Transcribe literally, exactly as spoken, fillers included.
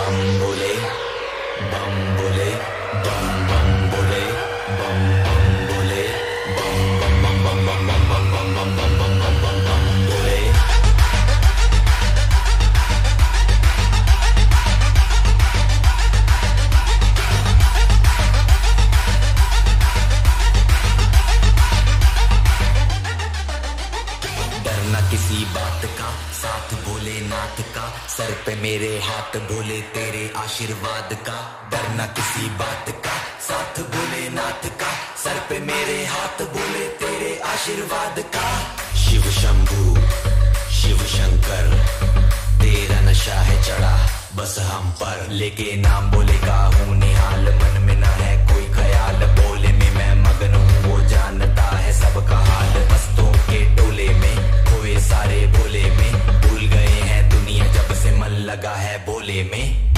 बम बोले बम बोले बम बम बोले बम बम बोले बम बम बम बम बम बम बम बम बम बम बम बम बम बम बोले। डरना किसी बात का, साथ भोलेनाथ का, सर पे मेरे हाथ भोले तेरे आशीर्वाद का। डरना किसी बात का, साथ भोलेनाथ का, सर पे मेरे हाथ भोले तेरे आशीर्वाद का। शिव शंभू शिव शंकर तेरा नशा है चढ़ा बस हम पर, लेके नाम बोले का हूँ निहाल, मन में ना है कोई ख्याल, बोले में मैं मगन हूँ वो जानता है सबका हाल। मस्तों के टोले में खोए सारे भोले में, भूल गए हैं दुनिया जब से मन लगा है भोले में।